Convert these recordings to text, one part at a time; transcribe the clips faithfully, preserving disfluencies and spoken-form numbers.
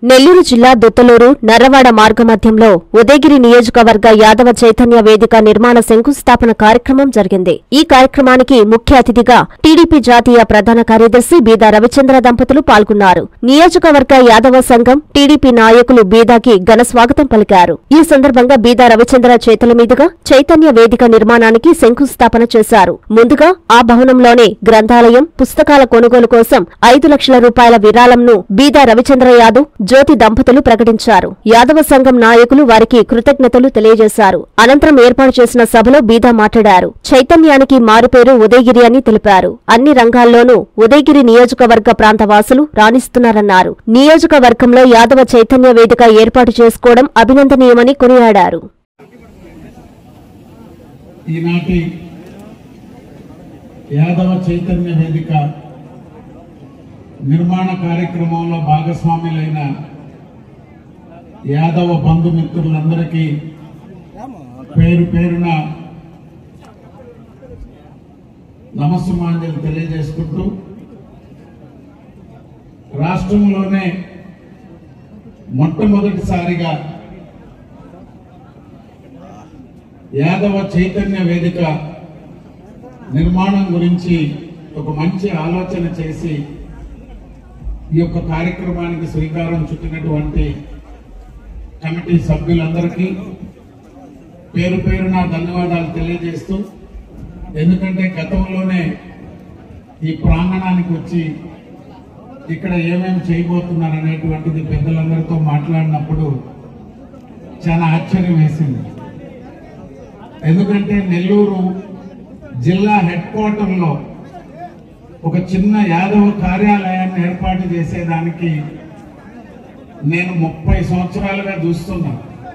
నెల్లూరు జిల్లా దుత్తలూరు నర్రవాడ మార్గమధ్యంలో ఉదయగిరి నియోజకవర్గ యాదవ చైతన్య వేదిక నిర్మాణ శంకుస్థాపన కార్యక్రమం జరిగింది. ఈ కార్యక్రమానికి ముఖ్య అతిథిగా టీడీపీ జాతీయ ప్రధాన కార్యదర్శి బీదా రవిచంద్ర దంపతులు పాల్గొన్నారు. నియోజకవర్గ యాదవ సంఘం టీడీపీ నాయకులు బీదాకి ఘన స్వాగతం పలికారు. ఈ సందర్భంగా బీదా రవిచంద్ర చేతుల మీదుగా చైతన్య వేదిక నిర్మాణానికి శంకుస్థాపన చేశారు. ముందుగా ఆ భవనంలోనే గ్రంథాలయం, పుస్తకాల కొనుగోలు కోసం ఐదు లక్షల రూపాయల విరాళంను బీదా రవిచంద్ర యాదవ్, జ్యోతి దంపతులు ప్రకటించారు. యాదవ సంఘం నాయకులు వారికి కృతజ్ఞతలు తెలియజేశారు. అనంతరం ఏర్పాటు చేసిన సభలో బీదా మాట్లాడారు. చైతన్యానికి మారుపేరు ఉదయగిరి అని తెలిపారు. అన్ని రంగాల్లోనూ ఉదయగిరి నియోజకవర్గ ప్రాంత వాసులు రాణిస్తున్నారన్నారు. నియోజకవర్గంలో యాదవ చైతన్య వేదిక ఏర్పాటు చేసుకోవడం అభినందనీయమని కొనియాడారు. ఈనాటి యాదవ చైతన్య వేదిక నిర్మాణ కార్యక్రమంలో భాగస్వాములైన యాదవ బంధుమిత్రులందరికీ పేరు పేరున నమస్సుమాంజలి తెలియజేసుకుంటూ, రాష్ట్రంలోనే మొట్టమొదటిసారిగా యాదవ చైతన్య వేదిక నిర్మాణం గురించి ఒక మంచి ఆలోచన చేసి ఈ యొక్క కార్యక్రమానికి శ్రీకారం చుట్టినటువంటి కమిటీ సభ్యులందరికీ పేరు పేరున ధన్యవాదాలు తెలియజేస్తూ, ఎందుకంటే గతంలోనే ఈ ప్రాంగణానికి వచ్చి ఇక్కడ ఏమేమి చేయబోతున్నారు అనేటువంటిది పెద్దలందరితో మాట్లాడినప్పుడు చాలా ఆశ్చర్యం వేసింది. ఎందుకంటే నెల్లూరు జిల్లా హెడ్ క్వార్టర్లో ఒక చిన్న యాదవ కార్యాలయాన్ని ఏర్పాటు చేసేదానికి నేను ముప్పై సంవత్సరాలుగా చూస్తున్నా.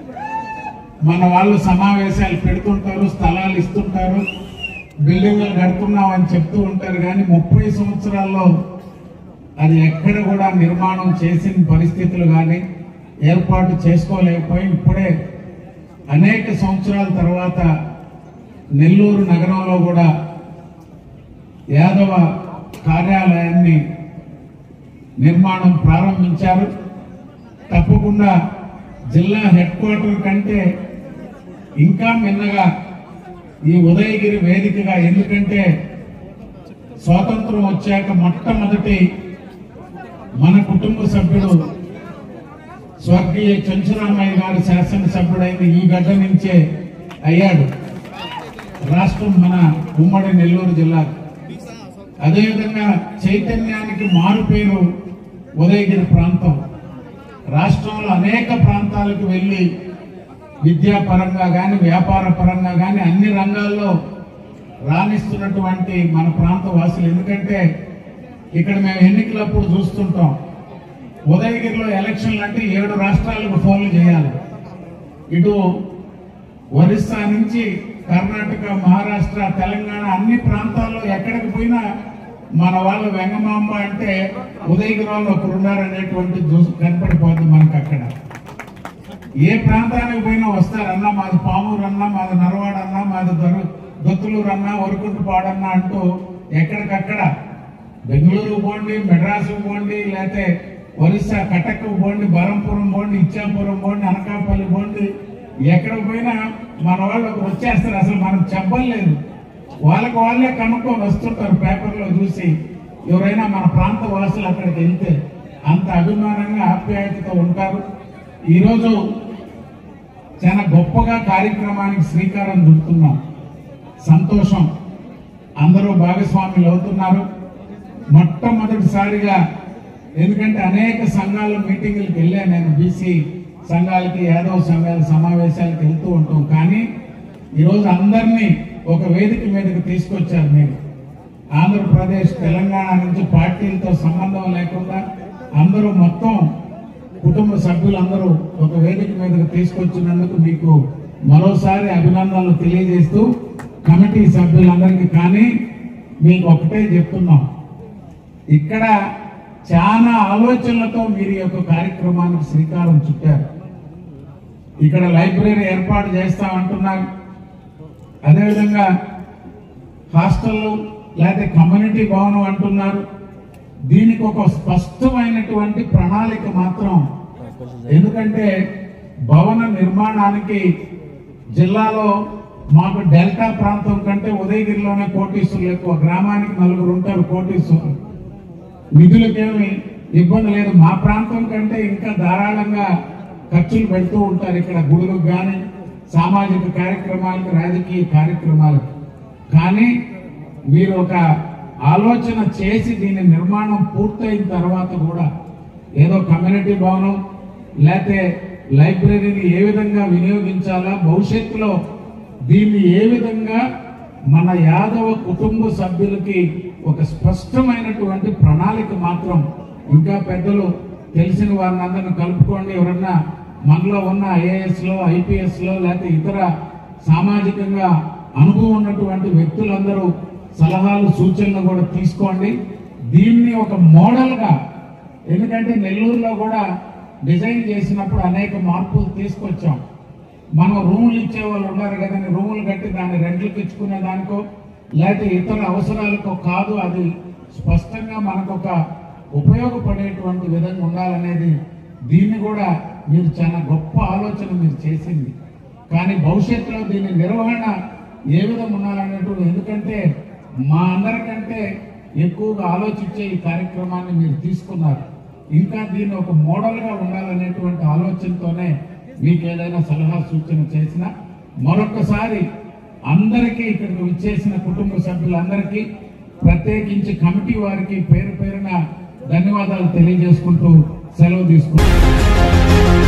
మన వాళ్ళు సమావేశాలు పెడుతుంటారు, స్థలాలు ఇస్తుంటారు, బిల్డింగ్లు కడుతున్నాం అని చెప్తూ ఉంటారు. కానీ ముప్పై సంవత్సరాల్లో అది ఎక్కడ కూడా నిర్మాణం చేసిన పరిస్థితులు కానీ ఏర్పాటు చేసుకోలేకపోయి, ఇప్పుడే అనేక సంవత్సరాల తర్వాత నెల్లూరు నగరంలో కూడా యాదవ కార్యాలయాన్ని నిర్మాణం ప్రారంభించారు. తప్పకుండా జిల్లా హెడ్ క్వార్టర్ కంటే ఇంకా మిన్నగా ఈ ఉదయగిరి వేదికగా, ఎందుకంటే స్వాతంత్రం వచ్చాక మొట్టమొదటి మన కుటుంబ సభ్యుడు స్వర్గీయ చెంచురామయ్య గారు శాసనసభ్యుడైన ఈ గడ్డ నుంచే అయ్యాడు రాష్ట్రం మన ఉమ్మడి నెల్లూరు జిల్లా. అదేవిధంగా చైతన్యానికి మారు పేరు ఉదయగిరి ప్రాంతం. రాష్ట్రంలో అనేక ప్రాంతాలకు వెళ్ళి విద్యాపరంగా కానీ వ్యాపార పరంగా కానీ అన్ని రంగాల్లో రాణిస్తున్నటువంటి మన ప్రాంత వాసులు. ఎందుకంటే ఇక్కడ మేము ఎన్నికలప్పుడు చూస్తుంటాం, ఉదయగిరిలో ఎలక్షన్లు అంటే ఏడు రాష్ట్రాలకు ఫోన్లు చేయాలి. ఇటు ఒరిస్సా నుంచి కర్ణాటక, మహారాష్ట్ర, తెలంగాణ అన్ని ప్రాంతాల్లో ఎక్కడికి పోయినా మన వాళ్ళు వెంగమాంబ అంటే ఉదయగిరి వాళ్ళు ఒకరు ఉన్నారనేటువంటి కనపడిపోతుంది మనకు. అక్కడ ఏ ప్రాంతానికి పోయినా వస్తారన్నా, మాది పామూరు అన్నా, మాది నర్రవాడ అన్నా, మాది దొరు దొత్తులూరు అన్నా, వరకుంటుపాడన్నా అంటూ ఎక్కడికక్కడ బెంగళూరు పోండి, మెడ్రాసు పోండి, లేకపోతే ఒరిస్సా కటక్ పోండి, బరంపురం పోండి, ఇచ్చాపురం పోండి, అనకాపల్లి పోండి, ఎక్కడ పోయినా మన వాళ్ళు వచ్చేస్తారు. అసలు మనం చెప్పలేదు, వాళ్ళకి వాళ్ళే కనుక్కొని వస్తుంటారు. పేపర్లో చూసి ఎవరైనా మన ప్రాంత వాసులు అక్కడికి వెళ్తే అంత అభిమానంగా ఆప్యాయతతో ఉంటారు. ఈరోజు చాలా గొప్పగా కార్యక్రమానికి శ్రీకారం చుడుతున్నాం. సంతోషం, అందరూ భాగస్వాములు అవుతున్నారు. మొట్టమొదటిసారిగా, ఎందుకంటే అనేక సంఘాల మీటింగులకు వెళ్ళాను నేను, బీసీ సంఘాలకి, యాదవ సంఘాల సమావేశాలకు వెళ్తూ ఉంటాం. కానీ ఈరోజు అందరినీ ఒక వేదిక మీదకి తీసుకొచ్చారు. మీరు ఆంధ్రప్రదేశ్, తెలంగాణ నుంచి పార్టీలతో సంబంధం లేకుండా అందరూ మొత్తం కుటుంబ సభ్యులందరూ ఒక వేదిక మీదకి తీసుకొచ్చినందుకు మీకు మరోసారి అభినందనలు తెలియజేస్తూ, కమిటీ సభ్యులందరికీ కానీ మీకు ఒకటే చెప్తున్నాం, ఇక్కడ చాలా ఆలోచనలతో మీరు ఈ యొక్క కార్యక్రమానికి శ్రీకారం చుట్టారు. ఇక్కడ లైబ్రరీ ఏర్పాటు చేస్తామంటున్నారు, అదేవిధంగా హాస్టళ్ళు లేకపోతే కమ్యూనిటీ భవనం అంటున్నారు. దీనికి ఒక స్పష్టమైనటువంటి ప్రణాళిక మాత్రం ఎందుకంటే భవన నిర్మాణానికి జిల్లాలో మాకు డెల్టా ప్రాంతం కంటే ఉదయగిరిలోనే కోటీశ్వరులు ఎక్కువ, గ్రామానికి నలుగురు ఉంటారు కోటీశ్వరులు, నిధులకేమి ఇబ్బంది లేదు. మా ప్రాంతం కంటే ఇంకా ధారాళంగా ఖర్చులు పెడుతూ ఉంటారు ఇక్కడ గుడులకు కానీ సామాజిక కార్యక్రమాలకు రాజకీయ కార్యక్రమాలకు. కానీ మీరు ఒక ఆలోచన చేసి దీని నిర్మాణం పూర్తయిన తర్వాత కూడా ఏదో కమ్యూనిటీ భవనం లేకపోతే లైబ్రరీని ఏ విధంగా వినియోగించాలా, భవిష్యత్తులో దీన్ని ఏ విధంగా మన యాదవ కుటుంబ సభ్యులకి ఒక స్పష్టమైనటువంటి ప్రణాళిక మాత్రం ఇంకా పెద్దలు తెలిసిన వారిని అందరిని కలుపుకోండి. ఎవరన్నా మనలో ఉన్న ఐఏఎస్ లో ఐపీఎస్ లో లేకపోతే ఇతర సామాజికంగా అనుభవం ఉన్నటువంటి వ్యక్తులందరూ సలహాలు సూచనలు కూడా తీసుకోండి. దీన్ని ఒక మోడల్ గా, ఎందుకంటే నెల్లూరులో కూడా డిజైన్ చేసినప్పుడు అనేక మార్పులు తీసుకొచ్చాం. మనం రూములు ఇచ్చే వాళ్ళు ఉన్నారు కదండి, రూములు కట్టి దాన్ని రెంట్లకు ఇచ్చుకునే దానికో లేకపోతే ఇతర అవసరాలకో కాదు, అది స్పష్టంగా మనకు ఒక ఉపయోగపడేటువంటి విధంగా ఉండాలనేది దీన్ని కూడా మీరు చాలా గొప్ప ఆలోచన మీరు చేసింది. కానీ భవిష్యత్తులో దీని నిర్వహణ ఏ విధంగా ఉండాలనేటువంటి, ఎందుకంటే మా అందరికంటే ఎక్కువగా ఆలోచించే ఈ కార్యక్రమాన్ని మీరు తీసుకున్నారు. ఇంకా దీన్ని ఒక మోడల్గా ఉండాలనేటువంటి ఆలోచనతోనే మీకు ఏదైనా సలహా సూచన చేసినా మరొకసారి అందరికీ ఇక్కడికి విచ్చేసిన కుటుంబ సభ్యులందరికీ ప్రత్యేకించి కమిటీ వారికి పేరు పేరున ధన్యవాదాలు తెలియజేసుకుంటూ సెలవు తీసుకుంటున్నాను.